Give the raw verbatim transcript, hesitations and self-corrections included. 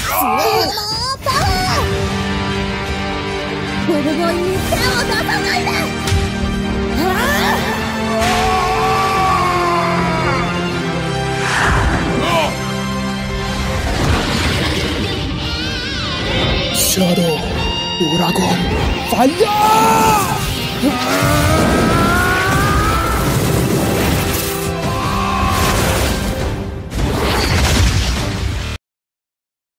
パワー。ボボボイに手を出さないで。 シャドウ、ドラゴン、ファイヤー。